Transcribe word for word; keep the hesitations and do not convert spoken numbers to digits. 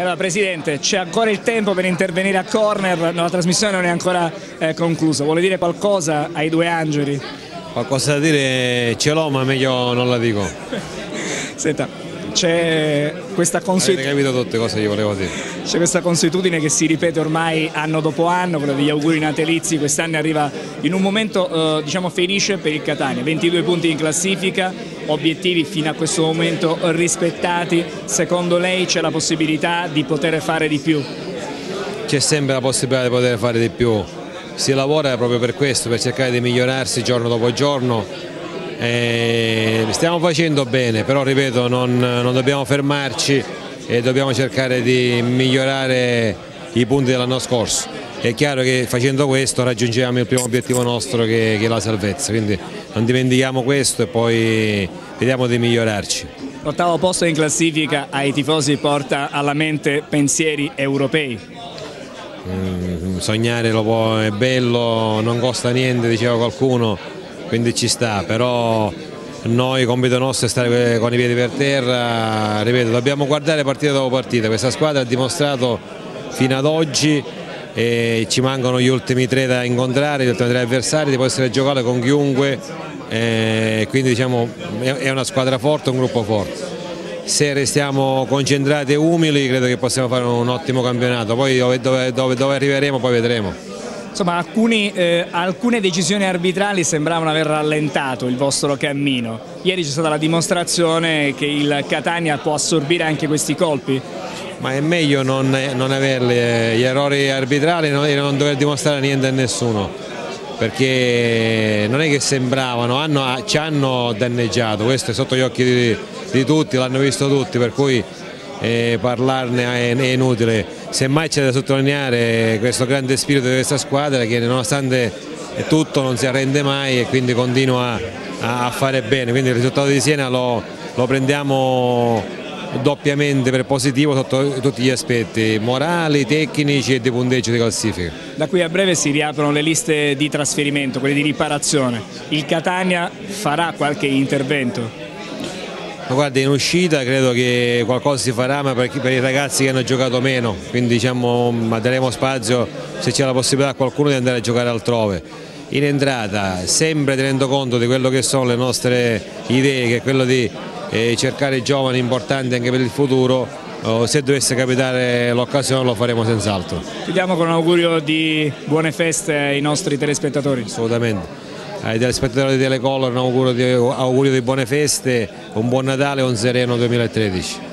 Allora, Presidente, c'è ancora il tempo per intervenire a corner, no, la trasmissione non è ancora eh, conclusa. Vuole dire qualcosa ai due angeli? Qualcosa da dire ce l'ho, ma meglio non la dico. Senta, c'è questa consuetudine. Avete capito tutte cose che volevo dire. C'è questa consuetudine che si ripete ormai anno dopo anno, quello degli auguri natalizi. Quest'anno arriva in un momento eh, diciamo felice per il Catania, ventidue punti in classifica, obiettivi fino a questo momento rispettati. Secondo lei c'è la possibilità di poter fare di più? C'è sempre la possibilità di poter fare di più, si lavora proprio per questo, per cercare di migliorarsi giorno dopo giorno. E stiamo facendo bene, però ripeto, non, non dobbiamo fermarci e dobbiamo cercare di migliorare i punti dell'anno scorso. È chiaro che facendo questo raggiungiamo il primo obiettivo nostro, che, che è la salvezza, quindi non dimentichiamo questo e poi vediamo di migliorarci. L'ottavo posto in classifica ai tifosi porta alla mente pensieri europei. Mm, sognare lo può, è bello, non costa niente, diceva qualcuno, quindi ci sta, però noi compito nostro è stare con i piedi per terra. Ripeto, dobbiamo guardare partita dopo partita, questa squadra ha dimostrato fino ad oggi e ci mancano gli ultimi tre da incontrare, gli ultimi tre avversari, può essere giocare con chiunque, eh, quindi diciamo è una squadra forte, un gruppo forte. Se restiamo concentrati e umili credo che possiamo fare un ottimo campionato, poi dove, dove, dove, dove arriveremo poi vedremo. Insomma, alcuni, eh, alcune decisioni arbitrali sembravano aver rallentato il vostro cammino. Ieri c'è stata la dimostrazione che il Catania può assorbire anche questi colpi. Ma è meglio non, non averli, gli errori arbitrali e non, non dover dimostrare niente a nessuno, perché non è che sembravano, hanno, ci hanno danneggiato, questo è sotto gli occhi di, di tutti, l'hanno visto tutti, per cui eh, parlarne è, è inutile. Semmai c'è da sottolineare questo grande spirito di questa squadra che nonostante tutto non si arrende mai e quindi continua a, a fare bene, quindi il risultato di Siena lo, lo prendiamo doppiamente per positivo sotto tutti gli aspetti morali, tecnici e di punteggio di classifica. Da qui a breve si riaprono le liste di trasferimento, quelle di riparazione. Il Catania farà qualche intervento? Ma guarda, in uscita credo che qualcosa si farà, ma per, per i ragazzi che hanno giocato meno, quindi diciamo, daremo spazio, se c'è la possibilità a qualcuno, di andare a giocare altrove. In entrata, sempre tenendo conto di quello che sono le nostre idee, che è quello di eh, cercare giovani importanti anche per il futuro, oh, se dovesse capitare l'occasione lo faremo senz'altro. Chiudiamo con un augurio di buone feste ai nostri telespettatori. Assolutamente. Ai telespettatori di Telecolor un augurio di, augurio di buone feste, un buon Natale e un sereno duemilatredici.